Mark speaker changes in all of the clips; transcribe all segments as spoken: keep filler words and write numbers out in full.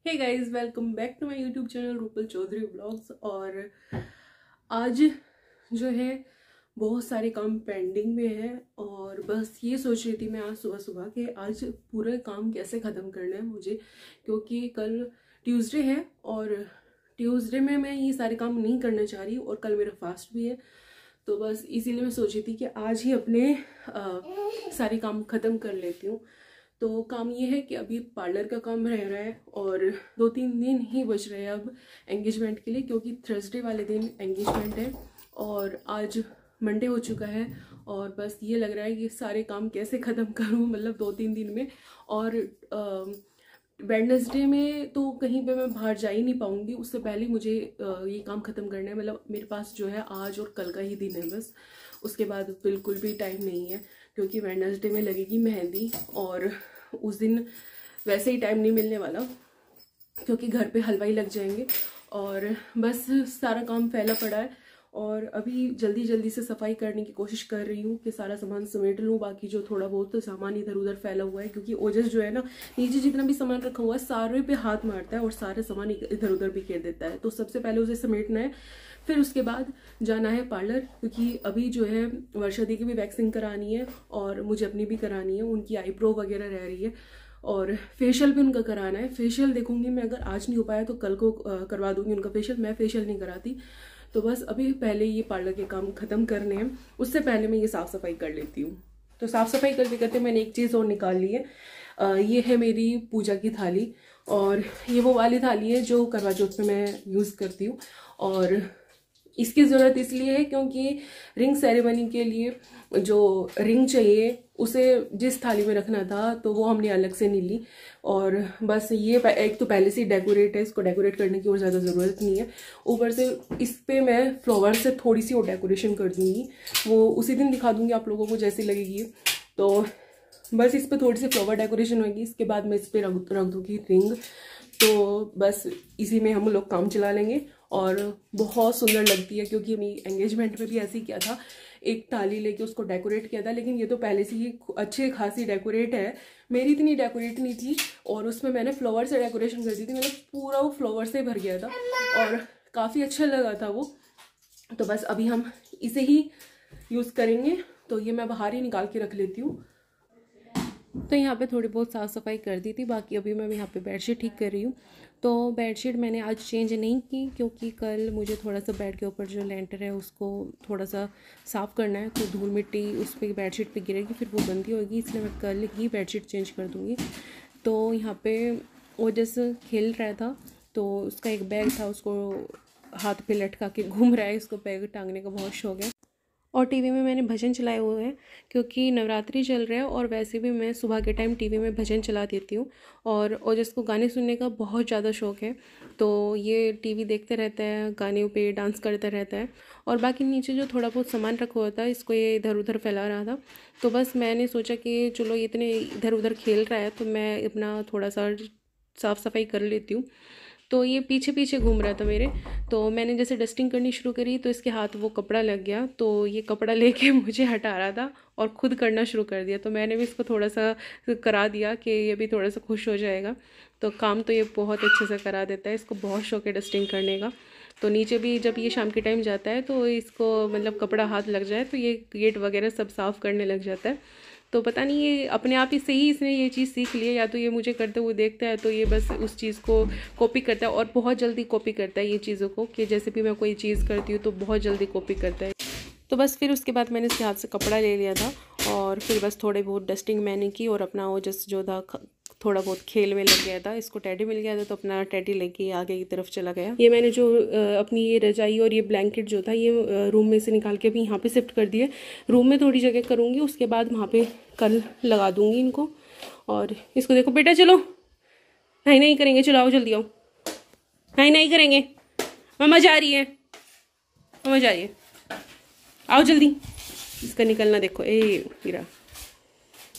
Speaker 1: Hey guys, welcome back to my YouTube channel Rupal Chaudhary vlogs. और आज जो है बहुत सारे काम पेंडिंग में है और बस ये सोच रही थी मैं आज सुबह सुबह कि आज पूरे काम कैसे ख़त्म करना है मुझे, क्योंकि कल ट्यूसडे है और ट्यूसडे में मैं ये सारे काम नहीं करना चाह रही और कल मेरा फास्ट भी है। तो बस इसीलिए मैं सोची थी कि आज ही अपने आ, सारे काम ख़त्म कर लेती हूँ। तो काम ये है कि अभी पार्लर का काम रह रहा है और दो तीन दिन ही बच रहे हैं अब एंगेजमेंट के लिए, क्योंकि थर्सडे वाले दिन एंगेजमेंट है और आज मंडे हो चुका है। और बस ये लग रहा है कि सारे काम कैसे ख़त्म करूं, मतलब दो तीन दिन में। और वेडनेसडे में तो कहीं पे मैं बाहर जा ही नहीं पाऊंगी, उससे पहले मुझे आ, ये काम ख़त्म करना है। मतलब मेरे पास जो है आज और कल का ही दिन है बस, उसके बाद बिल्कुल भी टाइम नहीं है, क्योंकि वेडनेसडे में लगेगी मेहंदी और उस दिन वैसे ही टाइम नहीं मिलने वाला, क्योंकि घर पे हलवाई लग जाएंगे। और बस सारा काम फैला पड़ा है और अभी जल्दी जल्दी से सफाई करने की कोशिश कर रही हूँ कि सारा सामान समेट लूँ। बाकी जो थोड़ा बहुत तो सामान इधर उधर फैला हुआ है, क्योंकि ओजस जो है ना, नीचे जितना भी सामान रखा हुआ है सारे पे हाथ मारता है और सारे सामान इधर उधर भी घेर देता है। तो सबसे पहले उसे समेटना है, फिर उसके बाद जाना है पार्लर, क्योंकि अभी जो है वर्षा दी की भी वैक्सिंग करानी है और मुझे अपनी भी करानी है। उनकी आईब्रो वगैरह रह रही है और फेशियल भी उनका कराना है। फेशियल देखूंगी मैं, अगर आज नहीं हो पाया तो कल को करवा दूंगी उनका फेशियल। मैं फेशियल नहीं कराती। तो बस अभी पहले ये पार्लर के काम ख़त्म करने हैं, उससे पहले मैं ये साफ़ सफाई कर लेती हूँ। तो साफ़ सफाई करते करते मैंने एक चीज़ और निकाल ली है। आ, ये है मेरी पूजा की थाली, और ये वो वाली थाली है जो करवा चौथ में मैं यूज़ करती हूँ। और इसकी ज़रूरत इसलिए है क्योंकि रिंग सेरेमनी के लिए जो रिंग चाहिए उसे जिस थाली में रखना था तो वो हमने अलग से नहीं ली। और बस ये एक तो पहले से डेकोरेट है, इसको डेकोरेट करने की और ज़्यादा ज़रूरत नहीं है। ऊपर से इस पे मैं फ्लावर से थोड़ी सी और डेकोरेशन कर दूँगी, वो उसी दिन दिखा दूँगी आप लोगों को जैसी लगेगी। तो बस इस पर थोड़ी सी फ्लावर डेकोरेशन होगी, इसके बाद मैं इस पर रख रख दूँगी रिंग। तो बस इसी में हम लोग काम चला लेंगे और बहुत सुंदर लगती है, क्योंकि मेरी एंगेजमेंट में भी ऐसे ही किया था, एक थाली लेके उसको डेकोरेट किया था। लेकिन ये तो पहले से ही अच्छे खासी डेकोरेट है, मेरी इतनी डेकोरेट नहीं थी और उसमें मैंने फ्लावर से डेकोरेशन कर दी थी। मतलब पूरा वो फ्लावर से भर गया था और काफ़ी अच्छा लगा था वो। तो बस अभी हम इसे ही यूज़ करेंगे। तो ये मैं बाहर ही निकाल के रख लेती हूँ। तो यहाँ पे थोड़ी बहुत साफ़ सफाई कर दी थी, बाकी अभी मैं यहाँ पे बेडशीट ठीक कर रही हूँ। तो बेडशीट मैंने आज चेंज नहीं की, क्योंकि कल मुझे थोड़ा सा बेड के ऊपर जो लेंटर है उसको थोड़ा सा साफ़ करना है, तो धूल मिट्टी उस पर बेडशीट पे गिरेगी, फिर वो गंदी होगी, इसलिए मैं कल ही बेडशीट चेंज कर दूँगी। तो यहाँ पे वो जैसे खेल रहा था तो उसका एक बैग था, उसको हाथ पे लटका के घूम रहा है, इसको बैग टांगने का बहुत शौक है। और टीवी में मैंने भजन चलाए हुए हैं, क्योंकि नवरात्रि चल रहे हैं और वैसे भी मैं सुबह के टाइम टीवी में भजन चला देती हूँ। और ओजस को गाने सुनने का बहुत ज़्यादा शौक़ है, तो ये टीवी देखते रहता है, गाने पे डांस करता रहता है। और बाकी नीचे जो थोड़ा बहुत सामान रखा हुआ था, इसको ये इधर उधर फैला रहा था। तो बस मैंने सोचा कि चलो ये इतने इधर उधर खेल रहा है तो मैं अपना थोड़ा सा साफ़ सफाई कर लेती हूँ। तो ये पीछे पीछे घूम रहा था मेरे, तो मैंने जैसे डस्टिंग करनी शुरू करी तो इसके हाथ वो कपड़ा लग गया, तो ये कपड़ा लेके मुझे हटा रहा था और ख़ुद करना शुरू कर दिया। तो मैंने भी इसको थोड़ा सा करा दिया कि ये भी थोड़ा सा खुश हो जाएगा। तो काम तो ये बहुत अच्छे से करा देता है, इसको बहुत शौक है डस्टिंग करने का। तो नीचे भी जब ये शाम के टाइम जाता है तो इसको मतलब कपड़ा हाथ लग जाए तो ये गेट वगैरह सब साफ़ करने लग जाता है। तो पता नहीं ये अपने आप ही से ही इसने ये चीज़ सीख ली है, या तो ये मुझे करते हुए देखता है तो ये बस उस चीज़ को कॉपी करता है, और बहुत जल्दी कॉपी करता है ये चीज़ों को, कि जैसे भी मैं कोई चीज़ करती हूँ तो बहुत जल्दी कॉपी करता है। तो बस फिर उसके बाद मैंने इसके हाथ से कपड़ा ले लिया था और फिर बस थोड़े बहुत डस्टिंग मैंने की और अपना वो जस्ट जो था थोड़ा बहुत खेल में लग गया था। इसको टेडी मिल गया था तो अपना टेडी लेके आगे की तरफ चला गया। ये मैंने जो अपनी ये रजाई और ये ब्लैंकेट जो था ये रूम में से निकाल के अभी यहाँ पे शिफ्ट कर दिए। रूम में थोड़ी जगह करूँगी, उसके बाद वहाँ पे कल लगा दूँगी इनको। और इसको देखो बेटा, चलो नहीं नहीं करेंगे, चलो आओ जल्दी आओ, नहीं नहीं करेंगे, मम्मा जा रही है, मम्मा जा रही है, आओ जल्दी। इसका निकलना देखो, ए गिरा,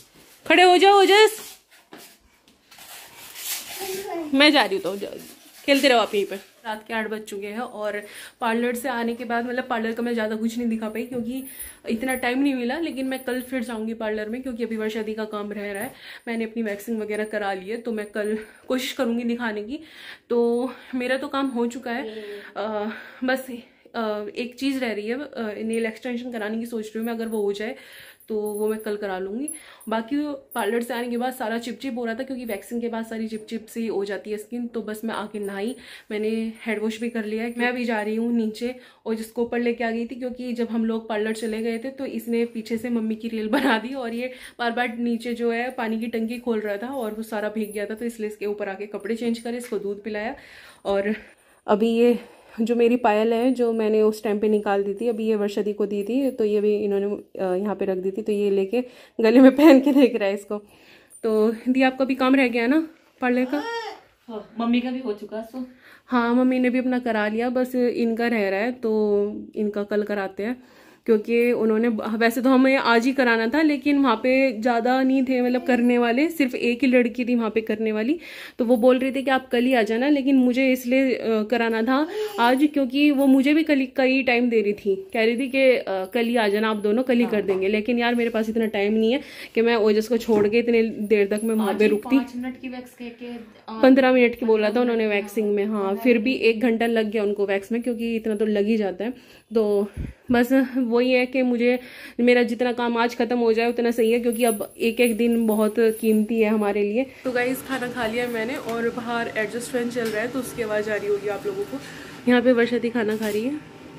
Speaker 1: खड़े हो जाओ ओजस, मैं जा रही हूँ तो खेलते रहो आप यहीं पर। रात के आठ बज चुके हैं और पार्लर से आने के बाद मतलब पार्लर का मैं ज़्यादा कुछ नहीं दिखा पाई क्योंकि इतना टाइम नहीं मिला, लेकिन मैं कल फिर जाऊंगी पार्लर में क्योंकि अभी वर्षा दी का काम रह रहा है। मैंने अपनी वैक्सिंग वगैरह करा ली है तो मैं कल कोशिश करूंगी दिखाने की। तो मेरा तो काम हो चुका है, आ, बस आ, एक चीज़ रह रही है, नेल एक्सटेंशन कराने की सोच रही हूँ मैं। अगर वो हो जाए तो वो मैं कल करा लूँगी। बाकी पार्लर से आने के बाद सारा चिपचिप हो रहा था क्योंकि वैक्सिंग के बाद सारी चिपचिप सी हो जाती है स्किन। तो बस मैं आके नहाई, मैंने हेड वॉश भी कर लिया है। मैं अभी जा रही हूँ नीचे और जिसको ऊपर लेके आ गई थी क्योंकि जब हम लोग पार्लर चले गए थे तो इसने पीछे से मम्मी की रील बना दी और ये बार बार नीचे जो है पानी की टंकी खोल रहा था और वो सारा भीग गया था, तो इसलिए इसके ऊपर आके कपड़े चेंज करे, इसको दूध पिलाया। और अभी ये जो मेरी पायल है जो मैंने उस टाइम पे निकाल दी थी, अभी ये वर्षा दी को दी थी तो ये भी इन्होंने यहाँ पे रख दी थी, तो ये लेके गले में पहन के देख रहा है इसको। तो दी आपका भी काम रह गया ना पार्लर का?
Speaker 2: मम्मी का भी हो चुका सो।
Speaker 1: हाँ मम्मी ने भी अपना करा लिया, बस इनका रह रहा है तो इनका कल कराते हैं क्योंकि उन्होंने, वैसे तो हमें आज ही कराना था लेकिन वहाँ पे ज़्यादा नहीं थे मतलब करने वाले, सिर्फ एक ही लड़की थी वहाँ पे करने वाली। तो वो बोल रही थी कि आप कल ही आ जाना, लेकिन मुझे इसलिए कराना था आज क्योंकि वो मुझे भी कल कई टाइम दे रही थी, कह रही थी कि कल ही आ जाना आप दोनों, कल ही कर देंगे। लेकिन यार मेरे पास इतना टाइम नहीं है कि मैं ओजस को छोड़ के इतने देर तक मैं वहाँ पे रुकती।
Speaker 2: मिनट की वैक्स
Speaker 1: पंद्रह मिनट की बोला था उन्होंने वैक्सिंग में। हाँ फिर भी एक घंटा लग गया उनको वैक्स में क्योंकि इतना तो लग ही जाता है। तो बस वही है कि मुझे मेरा जितना काम आज खत्म हो जाए उतना सही है क्योंकि अब एक एक दिन बहुत कीमती है हमारे लिए। तो गाइस खाना खा लिया मैंने और बाहर एडजस्ट फैन चल रहा है तो उसकी आवाज़ आ रही होगी आप लोगों को। यहाँ पे वर्षा दी खाना खा रही है।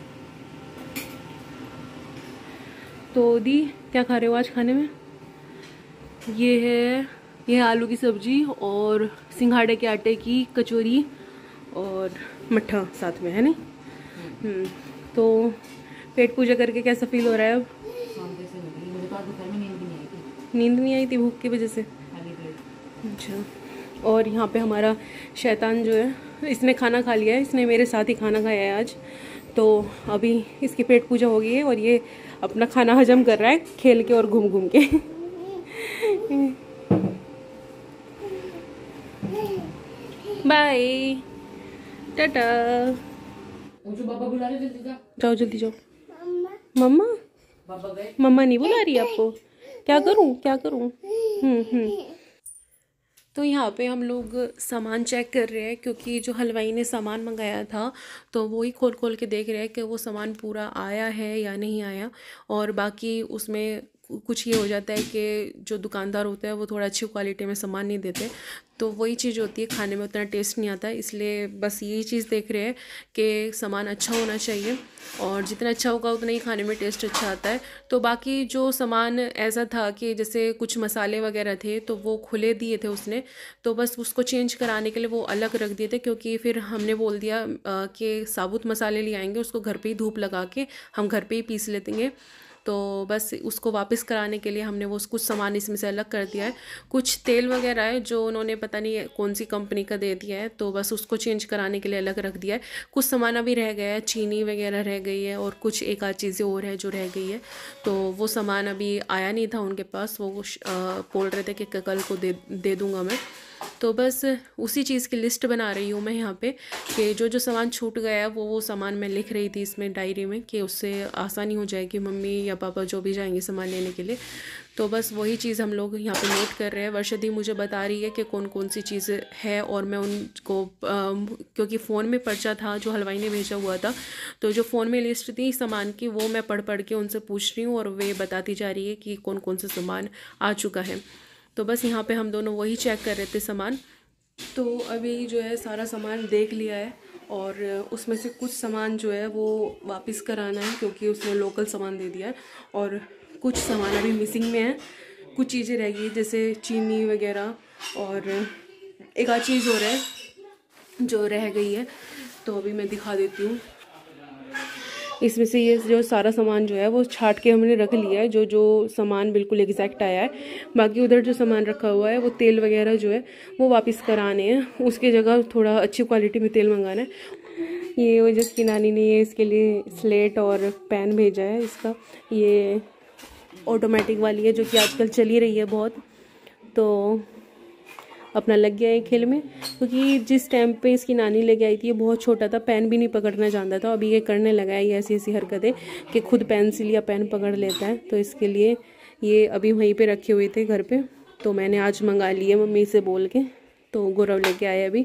Speaker 1: तो दी क्या खा रहे हो आज खाने में? ये है ये है आलू की सब्जी और सिंघाड़े के आटे की कचौरी और मट्ठा साथ में है नहीं। तो पेट पूजा करके कैसा फील हो रहा है अब? नींद नहीं आई थी भूख की वजह से। अच्छा, और यहाँ पे हमारा शैतान जो है इसने खाना खा लिया है, इसने मेरे साथ ही खाना खाया है आज। तो अभी इसकी पेट पूजा हो गई है और ये अपना खाना हजम कर रहा है खेल के और घूम घूम के। बाय टाटा।
Speaker 2: बाबा बुला रहे, जल्दी जा।
Speaker 1: जाओ जल्दी जाओ। मम्मा मम्मा नहीं बुला रही आपको? क्या करूं क्या करूं? हम्म हम्म तो यहाँ पे हम लोग सामान चेक कर रहे हैं क्योंकि जो हलवाई ने सामान मंगाया था तो वही खोल खोल के देख रहे हैं कि वो सामान पूरा आया है या नहीं आया। और बाकी उसमें कुछ ये हो जाता है कि जो दुकानदार होता है वो थोड़ा अच्छी क्वालिटी में सामान नहीं देते, तो वही चीज़ होती है, खाने में उतना टेस्ट नहीं आता। इसलिए बस यही चीज़ देख रहे हैं कि सामान अच्छा होना चाहिए और जितना अच्छा होगा उतना ही खाने में टेस्ट अच्छा आता है। तो बाकी जो सामान ऐसा था कि जैसे कुछ मसाले वगैरह थे तो वो खुले दिए थे उसने, तो बस उसको चेंज कराने के लिए वो अलग रख दिए थे क्योंकि फिर हमने बोल दिया कि साबुत मसाले ले आएंगे, उसको घर पर ही धूप लगा के हम घर पर ही पीस लेंगे। तो बस उसको वापस कराने के लिए हमने वो कुछ सामान इसमें से अलग कर दिया है। कुछ तेल वगैरह है जो उन्होंने पता नहीं कौन सी कंपनी का दे दिया है, तो बस उसको चेंज कराने के लिए अलग रख दिया है। कुछ सामान अभी रह गया है, चीनी वगैरह रह गई है और कुछ एक आध चीज़ें और है जो रह गई है। तो वो सामान अभी आया नहीं था उनके पास, वो बोल रहे थे कि कल को दे दे दूँगा मैं। तो बस उसी चीज़ की लिस्ट बना रही हूँ मैं यहाँ पे कि जो जो सामान छूट गया है वो वो सामान मैं लिख रही थी इसमें डायरी में कि उससे आसानी हो जाएगी मम्मी या पापा जो भी जाएंगे सामान लेने के लिए। तो बस वही चीज़ हम लोग यहाँ पे नोट कर रहे हैं। वर्षा दी मुझे बता रही है कि कौन कौन सी चीज़ है और मैं उनको क्योंकि फ़ोन में पर्चा था जो हलवाई ने भेजा हुआ था, तो जो फ़ोन में लिस्ट थी सामान की वो मैं पढ़ पढ़ के उनसे पूछ रही हूँ और वे बताती जा रही है कि कौन कौन सा सामान आ चुका है। तो बस यहाँ पे हम दोनों वही चेक कर रहे थे सामान। तो अभी जो है सारा सामान देख लिया है और उसमें से कुछ सामान जो है वो वापस कराना है क्योंकि उसने लोकल सामान दे दिया है और कुछ सामान अभी मिसिंग में है, कुछ चीज़ें रह गई जैसे चीनी वगैरह और एक आध चीज़ और है जो रह गई है, तो अभी मैं दिखा देती हूँ। इसमें से ये जो सारा सामान जो है वो छाट के हमने रख लिया है, जो जो सामान बिल्कुल एग्जैक्ट आया है। बाकी उधर जो सामान रखा हुआ है वो तेल वगैरह जो है वो वापस कराने हैं, उसकी जगह थोड़ा अच्छी क्वालिटी में तेल मंगाना है। ये वो जिसकी नानी ने ये इसके लिए स्लेट और पैन भेजा है, इसका ये ऑटोमेटिक वाली है जो कि आजकल चली रही है बहुत। तो अपना लग गया है खेल में, क्योंकि जिस टाइम पे इसकी नानी लेके आई थी ये बहुत छोटा था, पेन भी नहीं पकड़ना जानता था। अभी ये करने लगा है ये ऐसी ऐसी हरकतें कि खुद पेंसिल या पेन पकड़ लेता है। तो इसके लिए ये अभी वहीं पे रखे हुए थे घर पे, तो मैंने आज मंगा लिए मम्मी से बोल के। तो गौरव लेके आए अभी,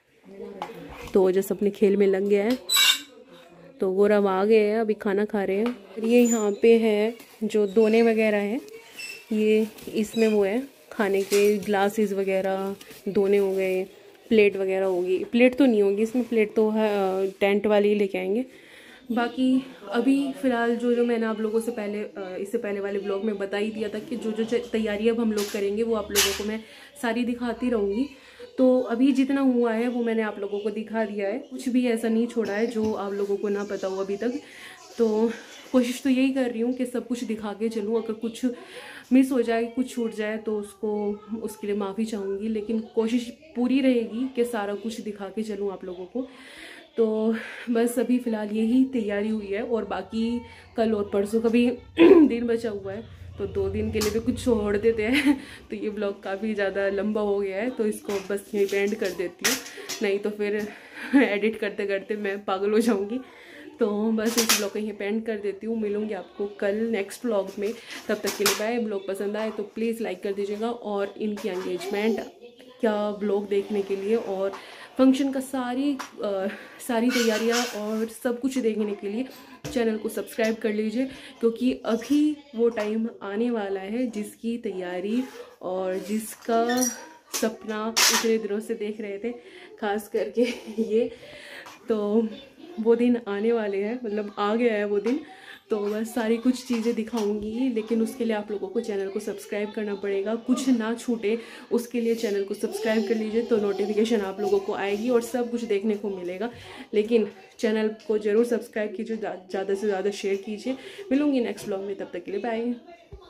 Speaker 1: तो जैसे अपने खेल में लग गया है। तो गौरव आ गए हैं, अभी खाना खा रहे हैं। और ये यहाँ पे है जो दोने वगैरह हैं, ये इसमें वो है खाने के ग्लासेस वगैरह, दोने हो गए, प्लेट वगैरह होगी। प्लेट तो नहीं होगी इसमें, प्लेट तो है टेंट वाले ही लेके आएंगे। बाकी अभी फ़िलहाल जो जो मैंने आप लोगों से पहले इससे पहले वाले ब्लॉग में बता ही दिया था कि जो जो तैयारी अब हम लोग करेंगे वो आप लोगों को मैं सारी दिखाती रहूँगी। तो अभी जितना हुआ है वो मैंने आप लोगों को दिखा दिया है, कुछ भी ऐसा नहीं छोड़ा है जो आप लोगों को ना पता हो अभी तक। तो कोशिश तो यही कर रही हूँ कि सब कुछ दिखा के चलूँ। अगर कुछ मिस हो जाए, कुछ छूट जाए तो उसको उसके लिए माफ़ी चाहूँगी, लेकिन कोशिश पूरी रहेगी कि सारा कुछ दिखा के चलूँ आप लोगों को। तो बस अभी फ़िलहाल यही तैयारी हुई है, और बाकी कल और परसों का भी दिन बचा हुआ है, तो दो दिन के लिए भी कुछ छोड़ देते हैं। तो ये ब्लॉग काफ़ी ज़्यादा लंबा हो गया है, तो इसको बस यहीं पे एंड कर देती हूँ, नहीं तो फिर एडिट करते करते मैं पागल हो जाऊँगी। तो बस इस ब्लॉग को यहीं पे एंड कर देती हूँ। मिलूँगी आपको कल नेक्स्ट ब्लॉग में, तब तक के लिए बाय। ब्लॉग पसंद आए तो प्लीज़ लाइक कर दीजिएगा, और इनकी एंगेजमेंट क्या ब्लॉग देखने के लिए और फंक्शन का सारी आ, सारी तैयारियां और सब कुछ देखने के लिए चैनल को सब्सक्राइब कर लीजिए, क्योंकि अभी वो टाइम आने वाला है जिसकी तैयारी और जिसका सपना इतने दिनों से देख रहे थे, खास करके ये। तो वो दिन आने वाले हैं, मतलब आ गया है वो दिन। तो बस सारी कुछ चीज़ें दिखाऊंगी, लेकिन उसके लिए आप लोगों को चैनल को सब्सक्राइब करना पड़ेगा। कुछ ना छूटे उसके लिए चैनल को सब्सक्राइब कर लीजिए, तो नोटिफिकेशन आप लोगों को आएगी और सब कुछ देखने को मिलेगा। लेकिन चैनल को ज़रूर सब्सक्राइब कीजिए, ज़्यादा से ज़्यादा शेयर कीजिए। मिलूंगी नेक्स्ट ब्लॉग में, तब तक के लिए बाय।